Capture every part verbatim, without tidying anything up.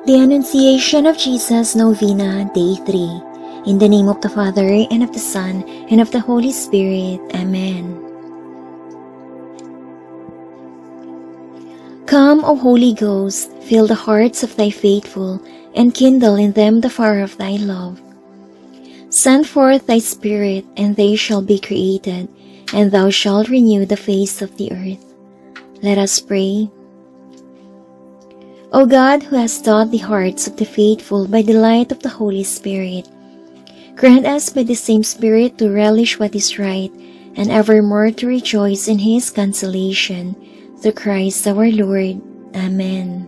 The Annunciation of Jesus Novena, Day three. In the name of the Father, and of the Son, and of the Holy Spirit. Amen. Come, O Holy Ghost, fill the hearts of thy faithful, and kindle in them the fire of thy love. Send forth thy Spirit, and they shall be created, and thou shalt renew the face of the earth. Let us pray. O God, who hast taught the hearts of the faithful by the light of the Holy Spirit, grant us by the same Spirit to relish what is right, and evermore to rejoice in His consolation, through Christ our Lord. Amen.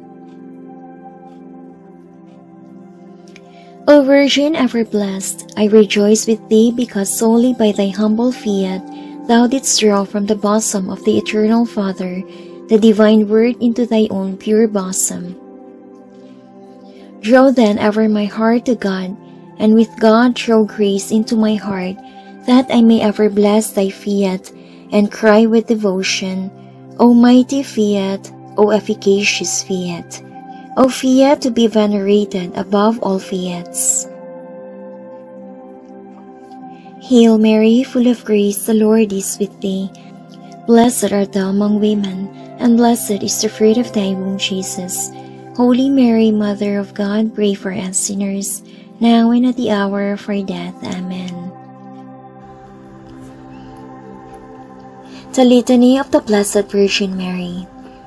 O Virgin ever blessed, I rejoice with thee, because solely by thy humble fiat thou didst draw from the bosom of the Eternal Father the divine Word into thy own pure bosom. Draw then ever my heart to God, and with God throw grace into my heart, that I may ever bless thy fiat, and cry with devotion, O mighty Fiat, O efficacious Fiat, O Fiat to be venerated above all fiats. Hail Mary, full of grace, the Lord is with thee. Blessed art thou among women, and blessed is the fruit of thy womb, Jesus. Holy Mary, Mother of God, pray for us sinners, now and at the hour of our death. Amen. The Litany of the Blessed Virgin Mary.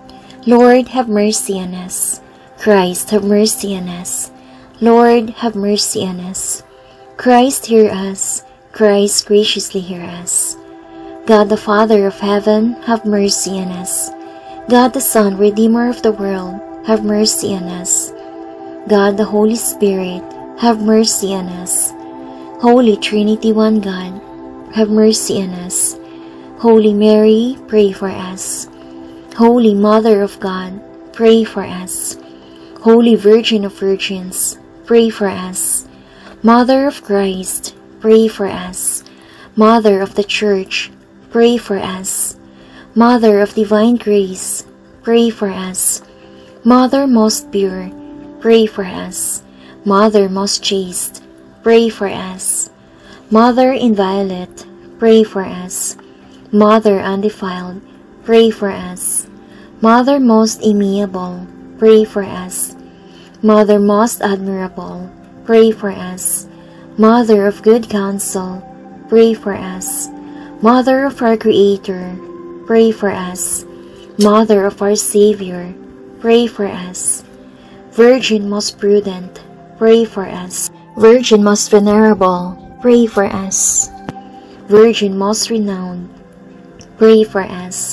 Lord, have mercy on us. Christ, have mercy on us. Lord, have mercy on us. Christ, hear us. Christ, graciously hear us. God the Father of heaven, have mercy on us. God the Son, Redeemer of the world, have mercy on us. God the Holy Spirit, have mercy on us. Holy Trinity, one God, have mercy on us. Holy Mary, pray for us. Holy Mother of God, pray for us. Holy Virgin of Virgins, pray for us. Mother of Christ, pray for us. Mother of the Church, pray for us. Mother of divine grace, pray for us. Mother most pure, pray for us. Mother most chaste, pray for us. Mother inviolate, pray for us. Mother undefiled, pray for us. Mother most amiable, pray for us. Mother most admirable, pray for us. Mother of good counsel, pray for us. Mother of our Creator, pray for us. Mother of our Savior, pray for us. Virgin most prudent, pray for us. Virgin most venerable, pray for us. Virgin most renowned, pray for us.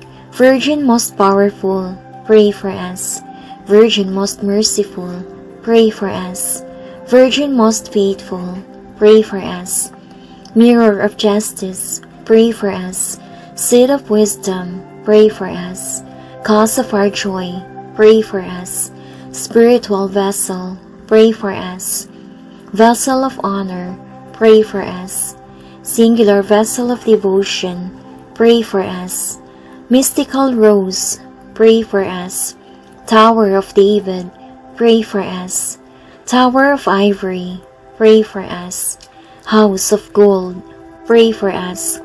Virgin most powerful, pray for us. Virgin most merciful, pray for us. Virgin most faithful, pray for us. Mirror of justice, pray for us. Seat of wisdom, pray for us. Cause of our joy, pray for us. Spiritual vessel, pray for us. Vessel of honor, pray for us. Singular vessel of devotion, pray for us. Mystical rose, pray for us. Tower of David, pray for us. Tower of ivory, pray for us. House of gold, pray for us.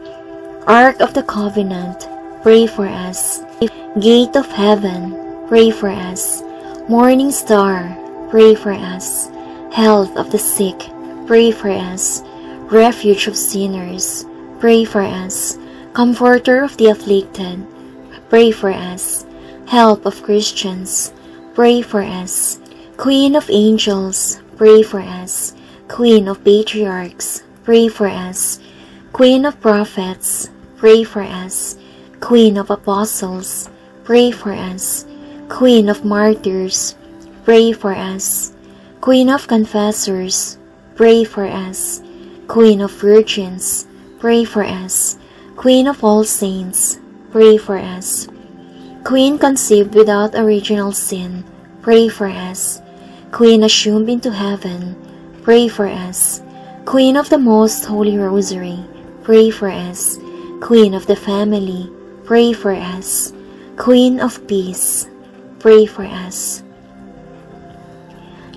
Ark of the Covenant, pray for us. Gate of heaven, pray for us. Morning star, pray for us. Health of the sick, pray for us. Refuge of sinners, pray for us. Comforter of the afflicted, pray for us. Help of Christians, pray for us. Queen of angels, pray for us. Queen of patriarchs, pray for us. Queen of prophets, pray for us. Queen of apostles, pray for us. Queen of martyrs, pray for us. Queen of confessors, pray for us. Queen of virgins, pray for us. Queen of all saints, pray for us. Queen conceived without original sin, pray for us. Queen assumed into heaven, pray for us. Queen of the Most Holy Rosary, pray for us. Queen of the Family, pray for us. Queen of Peace, pray for us.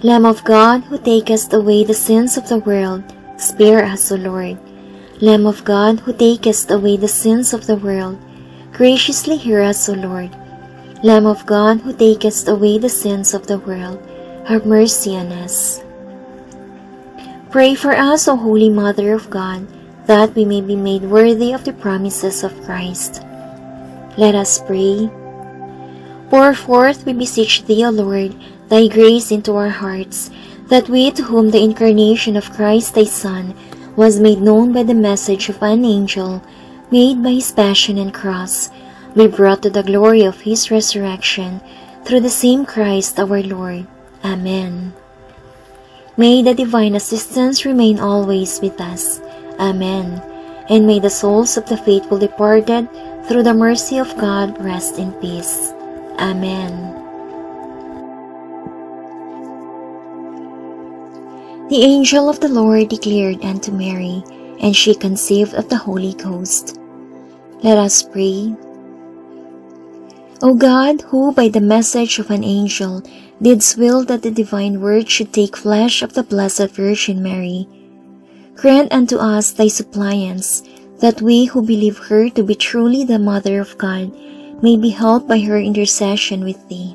Lamb of God, who takest away the sins of the world, spare us, O Lord. Lamb of God, who takest away the sins of the world, graciously hear us, O Lord. Lamb of God, who takest away the sins of the world, have mercy on us. Pray for us, O Holy Mother of God, that we may be made worthy of the promises of Christ. Let us pray. Pour forth, we beseech Thee, O Lord, Thy grace into our hearts, that we, to whom the incarnation of Christ Thy Son was made known by the message of an angel, made by His passion and cross, be brought to the glory of His resurrection, through the same Christ our Lord. Amen. May the divine assistance remain always with us. Amen. And may the souls of the faithful departed, through the mercy of God, rest in peace. Amen. The angel of the Lord declared unto Mary, and she conceived of the Holy Ghost. Let us pray. O God, who by the message of an angel didst will that the divine Word should take flesh of the Blessed Virgin Mary, grant unto us Thy suppliance, that we who believe her to be truly the Mother of God may be helped by her intercession with Thee.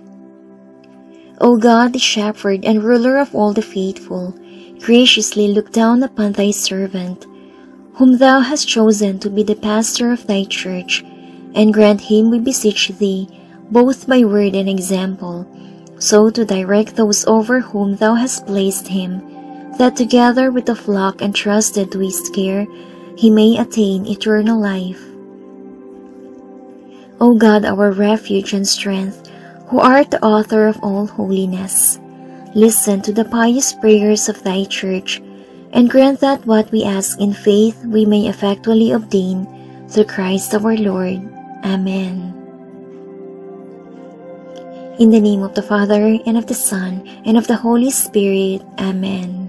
O God, the Shepherd and Ruler of all the faithful, graciously look down upon Thy servant, whom Thou hast chosen to be the pastor of Thy church, and grant him, we beseech Thee, both by word and example, so to direct those over whom Thou hast placed him, that together with the flock entrusted to his care, he may attain eternal life. O God, our refuge and strength, who art the author of all holiness, listen to the pious prayers of Thy church, and grant that what we ask in faith we may effectually obtain, through Christ our Lord. Amen. In the name of the Father, and of the Son, and of the Holy Spirit. Amen.